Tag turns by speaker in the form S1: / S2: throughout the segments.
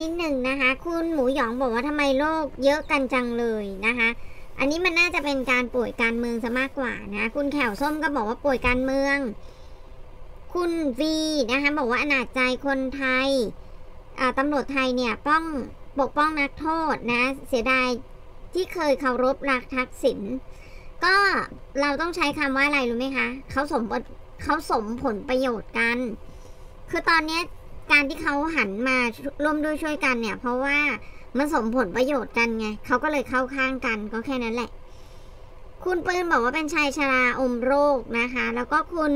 S1: นิดหนึ่งนะคะคุณหมูหยองบอกว่าทำไมโรคเยอะกันจังเลยนะคะอันนี้มันน่าจะเป็นการป่วยการเมืองซะมากกว่านะคุณแขวส้มก็บอกว่าป่วยการเมืองคุณวีนะคะบอกว่าอนาจใจคนไทยตำรวจไทยเนี่ยปกป้องนักโทษนะเสียดายที่เคยเคารพรักทักษิณก็เราต้องใช้คำว่าอะไรรู้ไหมคะเขาสมผลประโยชน์กันคือตอนนี้การที่เขาหันมาร่วมด้วยช่วยกันเนี่ยเพราะว่ามันสมผลประโยชน์กันไงเขาก็เลยเข้าข้างกันก็แค่นั้นแหละคุณปืนบอกว่าเป็นชายชราอมโรคนะคะแล้วก็คุณ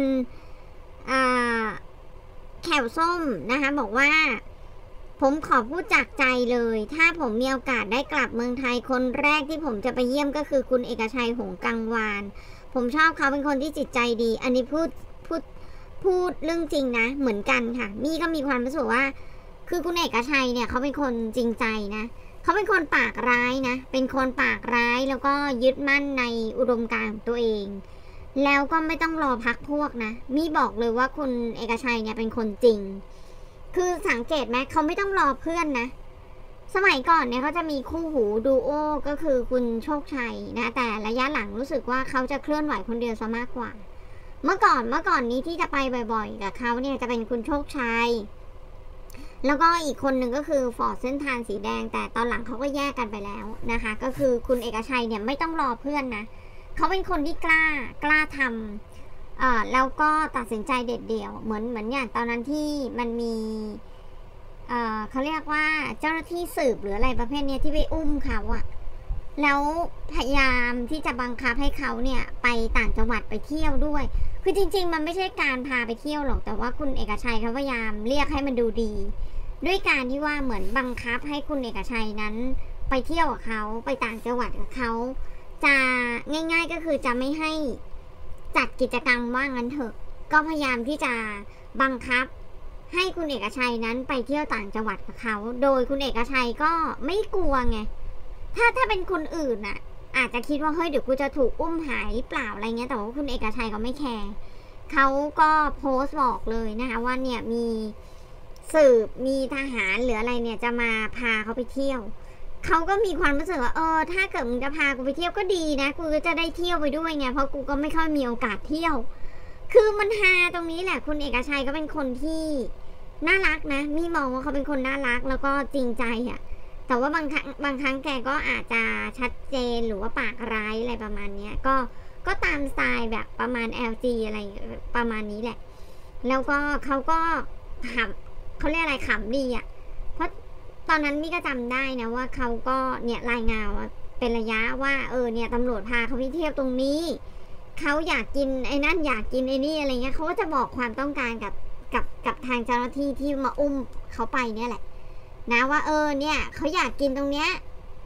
S1: แขวส้มนะคะบอกว่าผมขอพูดจากใจเลยถ้าผมมีโอกาสได้กลับเมืองไทยคนแรกที่ผมจะไปเยี่ยมก็คือคุณเอกชัยหงส์กังวานผมชอบเขาเป็นคนที่จิตใจดีอันนี้พูดเรื่องจริงนะเหมือนกันค่ะมี่ก็มีความรู้สึกว่าคือคุณเอกชัยเนี่ยเขาเป็นคนจริงใจนะเขาเป็นคนปากร้ายนะเป็นคนปากร้ายแล้วก็ยึดมั่นในอุดมการณ์ของตัวเองแล้วก็ไม่ต้องรอพักพวกนะมี่บอกเลยว่าคุณเอกชัยเนี่ยเป็นคนจริงคือสังเกตไหมเขาไม่ต้องรอเพื่อนนะสมัยก่อนเนี่ยเขาจะมีคู่หูดูโอก็คือคุณโชคชัยนะแต่ระยะหลังรู้สึกว่าเขาจะเคลื่อนไหวคนเดียวซะมากกว่าเมื่อก่อนนี้ที่จะไปบ่อยๆกับเขาเนี่ยจะเป็นคุณโชคชัยแล้วก็อีกคนหนึ่งก็คือฟอร์ดเส้นทางสีแดงแต่ตอนหลังเขาก็แยกกันไปแล้วนะคะก็คือคุณเอกชัยเนี่ยไม่ต้องรอเพื่อนนะเขาเป็นคนที่กล้าทำแล้วก็ตัดสินใจเด็ดเดี่ยวเหมือนอย่างตอนนั้นที่มันมีเขาเรียกว่าเจ้าหน้าที่สืบหรืออะไรประเภทนี้ที่ไปอุ้มเขาอะแล้วพยายามที่จะบังคับให้เขาเนี่ยไปต่างจังหวัดไปเที่ยวด้วยคือจริงๆมันไม่ใช่การพาไปเที่ยวหรอกแต่ว่าคุณเอกชัยเขาพยายามเรียกให้มันดูดีด้วยการที่ว่าเหมือนบังคับให้คุณเอกชัยนั้นไปเที่ยวกับเขาไปต่างจังหวัดกับเขาจะง่ายๆก็คือจะไม่ให้จัดกิจกรรมว่างั้นเถอะก็พยายามที่จะบังคับให้คุณเอกชัยนั้นไปเที่ยวต่างจังหวัดกับเขาโดยคุณเอกชัยก็ไม่กลัวไงถ้าเป็นคนอื่นน่ะอาจจะคิดว่าเฮ้ยเดี๋ยวกูจะถูกอุ้มหายเปล่าอะไรเงี้ยแต่ว่าคุณเอกชัยเขาไม่แคร์เขาก็โพสต์บอกเลยนะคะว่าเนี่ยมีสืบมีทหารหรืออะไรเนี่ยจะมาพาเขาไปเที่ยวเขาก็มีความรู้สึกว่าถ้าเกิดมึงจะพากูไปเที่ยวก็ดีนะกูก็จะได้เที่ยวไปด้วยไงเพราะกูก็ไม่ค่อยมีโอกาสเที่ยวคือมันฮาตรงนี้แหละคุณเอกชัยก็เป็นคนที่น่ารักนะมี่มองว่าเขาเป็นคนน่ารักแล้วก็จริงใจอ่ะแต่ว่าบางครั้งแกก็อาจจะชัดเจนหรือว่าปากร้ายอะไรประมาณนี้ก็ตามสไตล์แบบประมาณ LG อะไรประมาณนี้แหละแล้วก็เขาก็ขำเขาเรียกอะไรขำดีอ่ะเพราะตอนนั้นมี่ก็จำได้นะว่าเขาก็เนี่ยรายงานเป็นระยะว่าเนี่ยตำรวจพาเขาไปเที่ยวตรงนี้เขาอยากกินไอ้นั่นอยากกินไอ้นี่อะไรเงี้ยเขาก็จะบอกความต้องการกับทางเจ้าหน้าที่ที่มาอุ้มเขาไปเนี่ยแหละนะว่าเนี่ยเขาอยากกินตรงเนี้ย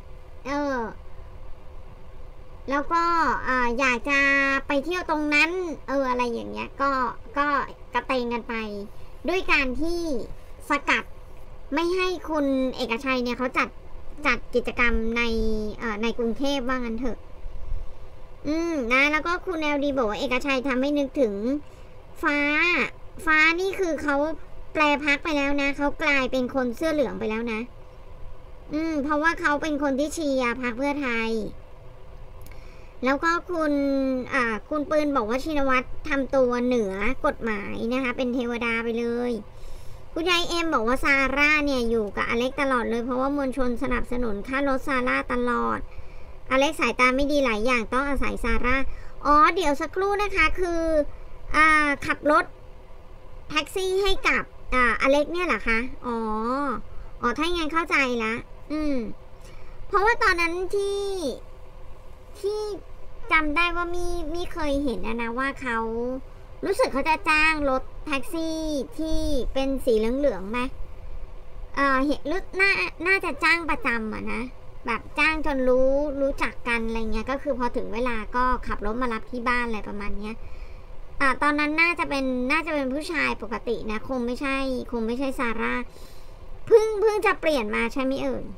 S1: แล้วก็อยากจะไปเที่ยวตรงนั้นอะไรอย่างเงี้ยก็กระเตงกันไปด้วยการที่สกัดไม่ให้คุณเอกชัยเนี่ยเขาจัดกิจกรรมในกรุงเทพว่างั้นเถอะนะแล้วก็คุณแอลดีบอกว่าเอกชัยทำให้นึกถึงฟ้านี่คือเขาแปลพักไปแล้วนะเขากลายเป็นคนเสื้อเหลืองไปแล้วนะเพราะว่าเขาเป็นคนที่เชียร์พรรคเพื่อไทยแล้วก็คุณปืนบอกว่าชินวัตรทำตัวเหนือกฎหมายนะคะเป็นเทวดาไปเลยคุณยายเอ็มบอกว่าซาร่าเนี่ยอยู่กับอเล็กตลอดเลยเพราะว่ามวลชนสนับสนุนค่ารถซาร่าตลอดอเล็กสายตาไม่ดีหลายอย่างต้องอาศัยซาร่าเดี๋ยวสักครู่นะคะคือขับรถแท็กซี่ให้กับอเล็กเนี่ยเหรอคะถ้าอย่างนั้นเข้าใจละเพราะว่าตอนนั้นที่จำได้ว่ามีเคยเห็นนะว่าเขารู้สึกเขาจะจ้างรถแท็กซี่ที่เป็นสีเหลืองๆไหมเห็นน่าจะจ้างประจำอะนะแบบจ้างจนรู้จักกันอะไรเงี้ยก็คือพอถึงเวลาก็ขับรถมารับที่บ้านอะไรประมาณเนี้ยตอนนั้นน่าจะเป็นผู้ชายปกตินะคงไม่ใช่ซาร่าเพิ่งจะเปลี่ยนมาใช่ไหมเอ่ย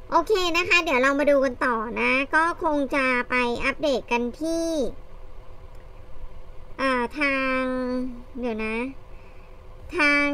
S1: โอเคนะคะเดี๋ยวเรามาดูกันต่อนะก็คงจะไปอัปเดตกันที่ทางเดี๋ยวนะทาง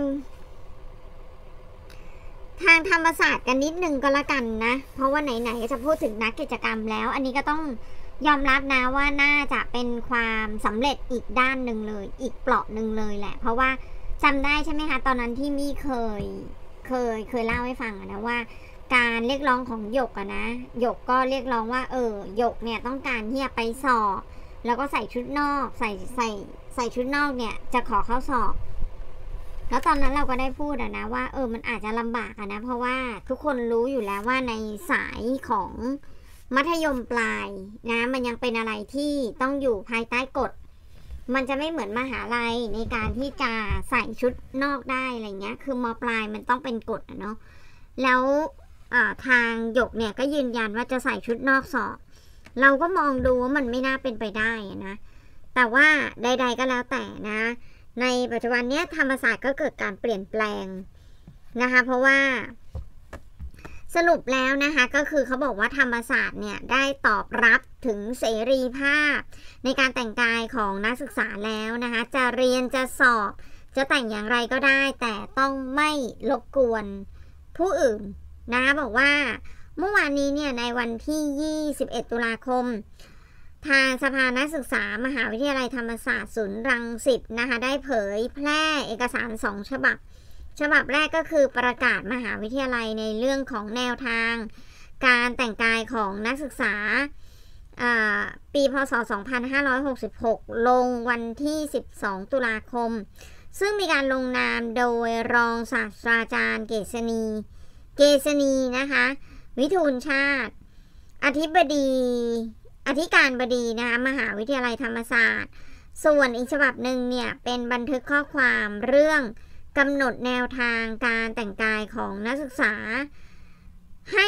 S1: ธรรมศาสตร์กันนิดนึงก็แล้วกันนะเพราะว่าไหนๆก็จะพูดถึงนักกิจกรรมแล้วอันนี้ก็ต้องยอมรับนะว่าน่าจะเป็นความสำเร็จอีกด้านหนึ่งเลยอีกเปราะหนึ่งเลยแหละเพราะว่าจำได้ใช่ไหมคะตอนนั้นที่มี่เคยเล่าให้ฟังนะว่าการเรียกร้องของหยกนะหยกก็เรียกร้องว่าหยกเนี่ยต้องการที่จะไปสอบแล้วก็ใส่ชุดนอกใส่ชุดนอกเนี่ยจะขอเข้าสอบแล้วตอนนั้นเราก็ได้พูดนะว่ามันอาจจะลำบากนะเพราะว่าทุกคนรู้อยู่แล้วว่าในสายของมัธยมปลายนะมันยังเป็นอะไรที่ต้องอยู่ภายใต้กฎมันจะไม่เหมือนมหาลัยในการที่จะใส่ชุดนอกได้อะไรเงี้ยคือมปลายมันต้องเป็นกฎเนาะแล้วทางหยกเนี่ยก็ยืนยันว่าจะใส่ชุดนอกสอบเราก็มองดูว่ามันไม่น่าเป็นไปได้นะแต่ว่าใดๆก็แล้วแต่นะในปัจจุบันนี้ธรรมศาสตร์ก็เกิดการเปลี่ยนแปลงนะคะเพราะว่าสรุปแล้วนะคะก็คือเขาบอกว่าธรรมศาสตร์เนี่ยได้ตอบรับถึงเสรีภาพในการแต่งกายของนักศึกษาแล้วนะคะจะเรียนจะสอบจะแต่งอย่างไรก็ได้แต่ต้องไม่รบกวนผู้อื่นนะคะบอกว่าเมื่อวานนี้เนี่ยในวันที่21ตุลาคมทางสภานักศึกษามหาวิทยาลัยธรรมศาสตร์ศูนย์รังสิตนะคะได้เผยแพร่เอกสาร2 ฉบับฉบับแรกก็คือประกาศมหาวิทยาลัยในเรื่องของแนวทางการแต่งกายของนักศึกษาปีพศ2566ลงวันที่12ตุลาคมซึ่งมีการลงนามโดยรองศาสตราจารย์เกษณีนะคะวิทูลชาติอธิการบดีนะคะมหาวิทยาลัยธรรมศาสตร์ส่วนอีกฉบับหนึ่งเนี่ยเป็นบันทึกข้อความเรื่องกำหนดแนวทางการแต่งกายของนักศึกษาให้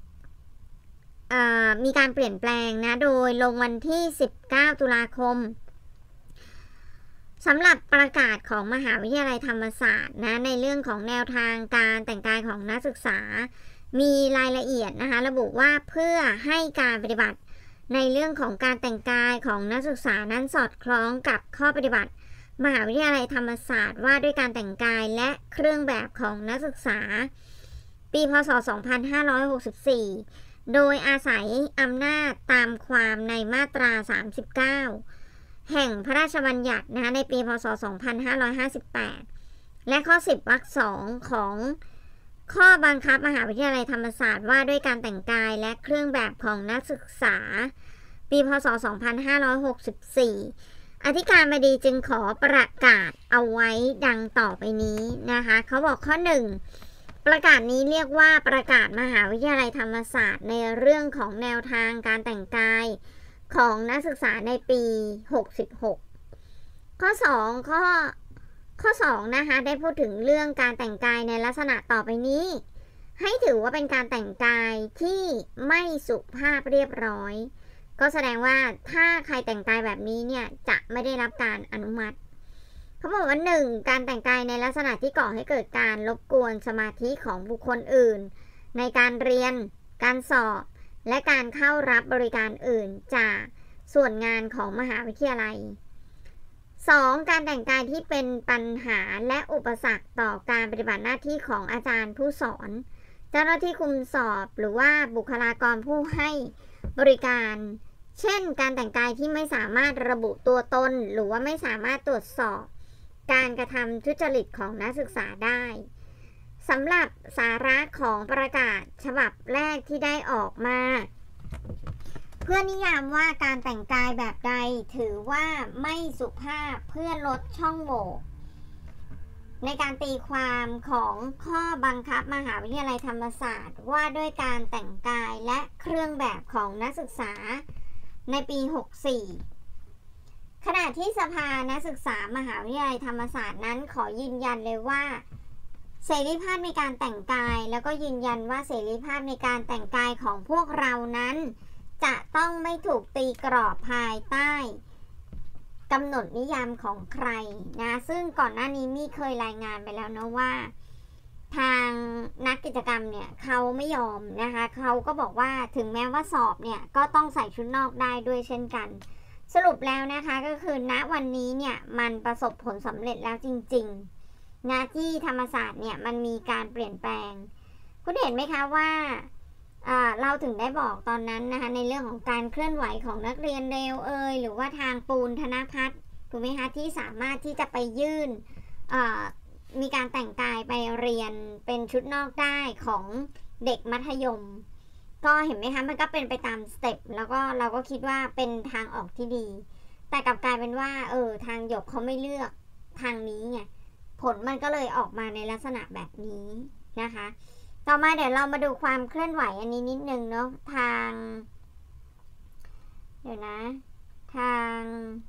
S1: มีการเปลี่ยนแปลงนะโดยลงวันที่19ตุลาคมสำหรับประกาศของมหาวิทยาลัยธรรมศาสตร์นะในเรื่องของแนวทางการแต่งกายของนักศึกษามีรายละเอียดนะคะระบุว่าเพื่อให้การปฏิบัติในเรื่องของการแต่งกายของนักศึกษานั้นสอดคล้องกับข้อปฏิบัติมหาวิทยาลัยธรรมศาสตร์ว่าด้วยการแต่งกายและเครื่องแบบของนักศึกษาปีพศ2564โดยอาศัยอำนาจตามความในมาตรา39แห่งพระราชบัญญัตินะคะในปีพศ2558และข้อ10วรรค2ของข้อบังคับมหาวิทยาลัยธรรมศาสตร์ว่าด้วยการแต่งกายและเครื่องแบบของนักศึกษาปีพศ2564อธิการบดีจึงขอประกาศเอาไว้ดังต่อไปนี้นะคะเขาบอกข้อ1ประกาศนี้เรียกว่าประกาศมหาวิทยาลัยธรรมศาสตร์ในเรื่องของแนวทางการแต่งกายของนักศึกษาในปี66ข้อ2นะคะได้พูดถึงเรื่องการแต่งกายในลักษณะต่อไปนี้ให้ถือว่าเป็นการแต่งกายที่ไม่สุภาพเรียบร้อยก็แสดงว่าถ้าใครแต่งกายแบบนี้เนี่ยจะไม่ได้รับการอนุมัติเขาบอกว่า1การแต่งกายในลักษณะที่ก่อให้เกิดการรบกวนสมาธิของบุคคลอื่นในการเรียนการสอบและการเข้ารับบริการอื่นจากส่วนงานของมหาวิทยาลัย2การแต่งกายที่เป็นปัญหาและอุปสรรคต่อการปฏิบัติหน้าที่ของอาจารย์ผู้สอนเจ้าหน้าที่คุมสอบหรือว่าบุคลากรผู้ให้บริการเช่นการแต่งกายที่ไม่สามารถระบุตัวตนหรือว่าไม่สามารถตรวจสอบการกระทำทุจริตของนักศึกษาได้สำหรับสาระของประกาศฉบับแรกที่ได้ออกมาเพื่อนิยามว่าการแต่งกายแบบใดถือว่าไม่สุภาพเพื่อลดช่องโหว่ในการตีความของข้อบังคับมหาวิทยาลัยธรรมศาสตร์ว่าด้วยการแต่งกายและเครื่องแบบของนักศึกษาในปี64ขณะที่สภานักศึกษามหาวิทยาลัยธรรมศาสตร์นั้นขอยืนยันเลยว่าเสรีภาพในการแต่งกายแล้วก็ยืนยันว่าเสรีภาพในการแต่งกายของพวกเรานั้นจะต้องไม่ถูกตีกรอบภายใต้กำหนดนิยามของใครนะซึ่งก่อนหน้านี้มีเคยรายงานไปแล้วนะว่าทางนักกิจกรรมเนี่ยเขาไม่ยอมนะคะเขาก็บอกว่าถึงแม้ว่าสอบเนี่ยก็ต้องใส่ชุดนอกได้ด้วยเช่นกันสรุปแล้วนะคะก็คือณวันนี้เนี่ยมันประสบผลสำเร็จแล้วจริงๆนะที่ธรรมศาสตร์เนี่ยมันมีการเปลี่ยนแปลงคุณเห็นไหมคะว่าเราถึงได้บอกตอนนั้นนะคะในเรื่องของการเคลื่อนไหวของนักเรียนเร็วหรือว่าทางปูนธนพัฒน์ถูกไหมคะที่สามารถที่จะไปยื่นมีการแต่งกายไปเรียนเป็นชุดนอกได้ของเด็กมัธยมก็เห็นไหมคะมันก็เป็นไปตามสเต็ปแล้วก็เราก็คิดว่าเป็นทางออกที่ดีแต่กลับกลายเป็นว่าทางหยกเขาไม่เลือกทางนี้ไงผลมันก็เลยออกมาในลักษณะแบบนี้นะคะต่อมาเดี๋ยวเรามาดูความเคลื่อนไหวอันนี้นิดนึงเนาะทางเดี๋ยวนะทาง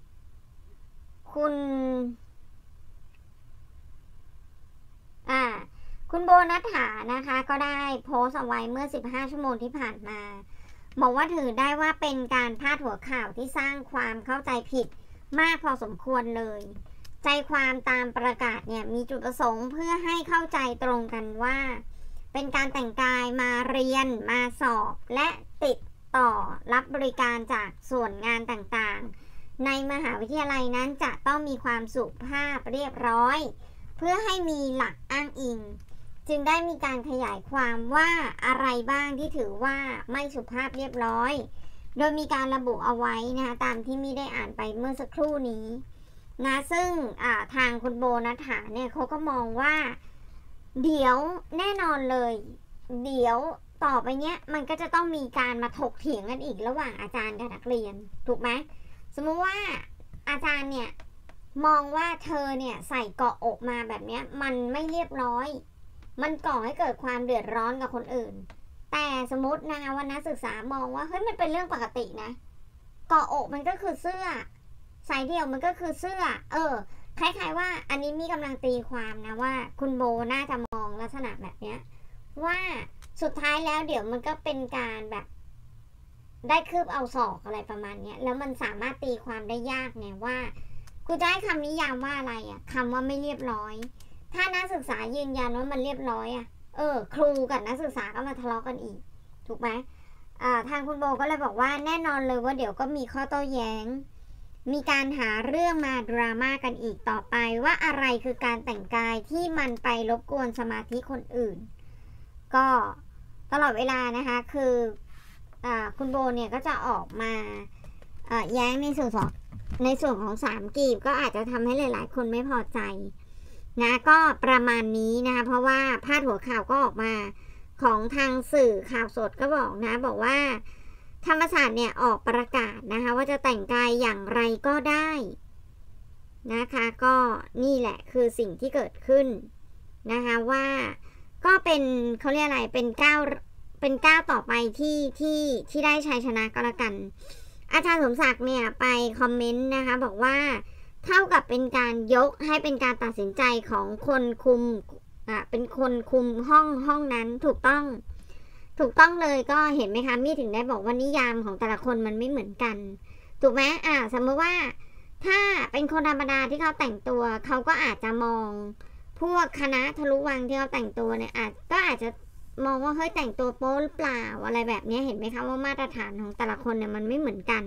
S1: คุณโบนัฐฐานะคะก็ได้โพสต์เอาไว้เมื่อ15ชั่วโมงที่ผ่านมาบอกว่าถือได้ว่าเป็นการพาดหัวข่าวที่สร้างความเข้าใจผิดมากพอสมควรเลยใจความตามประกาศเนี่ยมีจุดประสงค์เพื่อให้เข้าใจตรงกันว่าเป็นการแต่งกายมาเรียนมาสอบและติดต่อรับบริการจากส่วนงานต่างๆในมหาวิทยาลัยนั้นจะต้องมีความสุภาพเรียบร้อยเพื่อให้มีหลักอ้างอิงจึงได้มีการขยายความว่าอะไรบ้างที่ถือว่าไม่สุภาพเรียบร้อยโดยมีการระบุเอาไว้นะคะตามที่มีได้อ่านไปเมื่อสักครู่นี้นะซึ่งทางคุณโบนัฐฐาเนี่ยเขาก็มองว่าเดี๋ยวแน่นอนเลยเดี๋ยวต่อไปเนี้ยมันก็จะต้องมีการมาถกเถียงกันอีกระหว่างอาจารย์กับนักเรียนถูกไหมสมมุติว่าอาจารย์เนี่ยมองว่าเธอเนี่ยใส่เกาะอกมาแบบเนี้ยมันไม่เรียบร้อยมันก่อให้เกิดความเดือดร้อนกับคนอื่นแต่สมมตินะคะว่านักศึกษามองว่าเฮ้ยมันเป็นเรื่องปกตินะเกาะอกมันก็คือเสื้อสายเดี่ยวมันก็คือเสื้อคล้ายๆว่าอันนี้มีกำลังตีความนะว่าคุณโบน่าจะมองลักษณะแบบเนี้ยว่าสุดท้ายแล้วเดี๋ยวมันก็เป็นการแบบได้คืบเอาศอกอะไรประมาณนี้แล้วมันสามารถตีความได้ยากไงว่ากูจะให้คำนิยามว่าอะไรคำว่าไม่เรียบร้อยถ้านักศึกษายืนยันว่ามันเรียบร้อยครูกับนักศึกษาก็มาทะเลาะกันอีกถูกไหมทางคุณโบก็เลยบอกว่าแน่นอนเลยว่าเดี๋ยวก็มีข้อโต้แย้งมีการหาเรื่องมาดราม่ากันอีกต่อไปว่าอะไรคือการแต่งกายที่มันไปรบกวนสมาธิคนอื่นก็ตลอดเวลานะคะคือคุณโบเนี่ยก็จะออกมาแย้งในส่วนของ3กีบก็อาจจะทำให้หลายๆคนไม่พอใจนะก็ประมาณนี้นะคะเพราะว่าพาดหัวข่าวก็ออกมาของทางสื่อข่าวสดก็บอกนะบอกว่าธรรมศาสตร์เนี่ยออกประกาศนะคะว่าจะแต่งกายอย่างไรก็ได้นะคะก็นี่แหละคือสิ่งที่เกิดขึ้นนะคะว่าก็เป็นเขาเรียกอะไรเป็นก้าวต่อไปที่ได้ชัยชนะก็แล้วกันอาจารย์สมศักดิ์เนี่ยไปคอมเมนต์นะคะบอกว่าเท่ากับเป็นการยกให้เป็นการตัดสินใจของคนคุมเป็นคนคุมห้องนั้นถูกต้องเลยก็เห็นไหมคะมี่ถึงได้บอกว่านิยามของแต่ละคนมันไม่เหมือนกันถูกไหมสมมติว่าถ้าเป็นคนธรรมดาที่เขาแต่งตัวเขาก็อาจจะมองพวกคณะทะลุวังที่เขาแต่งตัวเนี่ยอาจจะมองว่าเฮ้ยแต่งตัวโป๊หรือเปล่าอะไรแบบนี้เห็นไหมคะว่ามาตรฐานของแต่ละคนเนี่ยมันไม่เหมือนกัน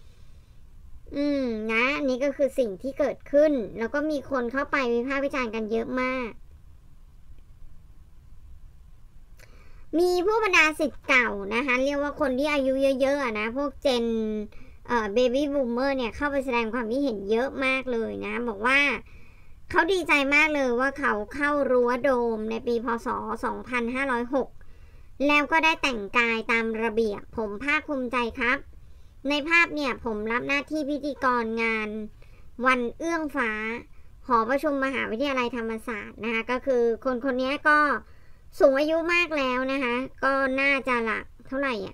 S1: นะนี่ก็คือสิ่งที่เกิดขึ้นแล้วก็มีคนเข้าไปวิพากษ์วิจารณ์กันเยอะมากมีผู้บรรดาศิษย์เก่านะคะเรียกว่าคนที่อายุเยอะๆนะพวกเจนเบบี้บูมเมอร์เนี่ยเข้าไปแสดงความคิดเห็นเยอะมากเลยนะบอกว่าเขาดีใจมากเลยว่าเขาเข้ารั้วโดมในปีพ.ศ. 2506แล้วก็ได้แต่งกายตามระเบียบผมภาคภูมิใจครับในภาพเนี่ยผมรับหน้าที่พิธีกรงานวันเอื้องฟ้าหอประชุมมหาวิทยาลัยธรรมศาสตร์นะคะก็คือคนนี้ก็สูงอายุมากแล้วนะคะก็น่าจะหลักเท่าไหร่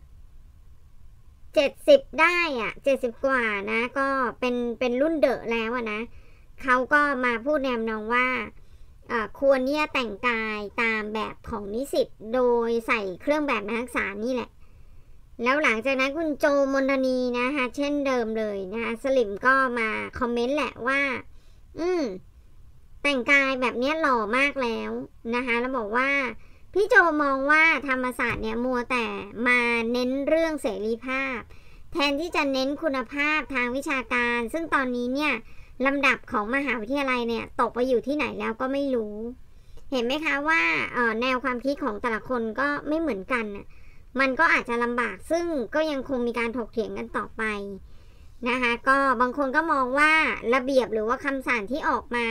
S1: 70ได้70กว่านะก็เป็นรุ่นเดอะแล้วนะเขาก็มาพูดแนวว่าควรเนี่ยแต่งกายตามแบบของนิสิตโดยใส่เครื่องแบบนักศึกษานี่แหละแล้วหลังจากนั้นคุณโจมนทนีนะคะเช่นเดิมเลยนะคะสลิมก็มาคอมเมนต์แหละว่าแต่งกายแบบนี้หล่อมากแล้วนะคะแล้วบอกว่าพี่โจมองว่าธรรมศาสตร์เนี่ยมัวแต่มาเน้นเรื่องเสรีภาพแทนที่จะเน้นคุณภาพทางวิชาการซึ่งตอนนี้เนี่ยลำดับของมหาวิทยาลัยเนี่ยตกไปอยู่ที่ไหนแล้วก็ไม่รู้เห็นไหมคะว่าแนวความคิดของแต่ละคนก็ไม่เหมือนกันมันก็อาจจะลำบากซึ่งก็ยังคงมีการถกเถียงกันต่อไปนะคะก็บางคนก็มองว่าระเบียบหรือว่าคำสั่งที่ออกมา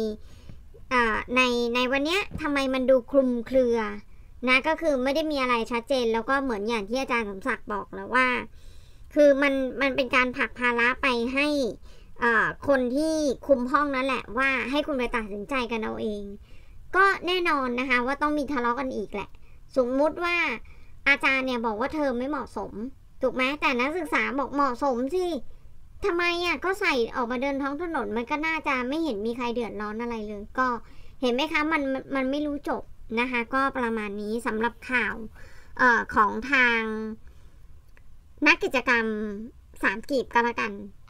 S1: ในวันนี้ทำไมมันดูคลุมเครือนะก็คือไม่ได้มีอะไรชัดเจนแล้วก็เหมือนอย่างที่อาจารย์สมศักดิ์บอกแล้วว่าคือมันเป็นการผลักภาระไปให้คนที่คุมห้องนั่นแหละว่าให้คุณไปตัดสินใจกันเอาเองก็แน่นอนนะคะว่าต้องมีทะเลาะกันอีกแหละสมมุติว่าอาจารย์เนี่ยบอกว่าเธอไม่เหมาะสมถูกไหมแต่นักศึกษาบอกเหมาะสมสิทำไมก็ใส่ออกมาเดินท้องถนนมันก็น่าจะไม่เห็นมีใครเดือดร้อนอะไรเลยก็เห็นไหมคะมันไม่รู้จบนะคะก็ประมาณนี้สำหรับข่าวของทางนักกิจกรรม3 กีบก็แล้วกัน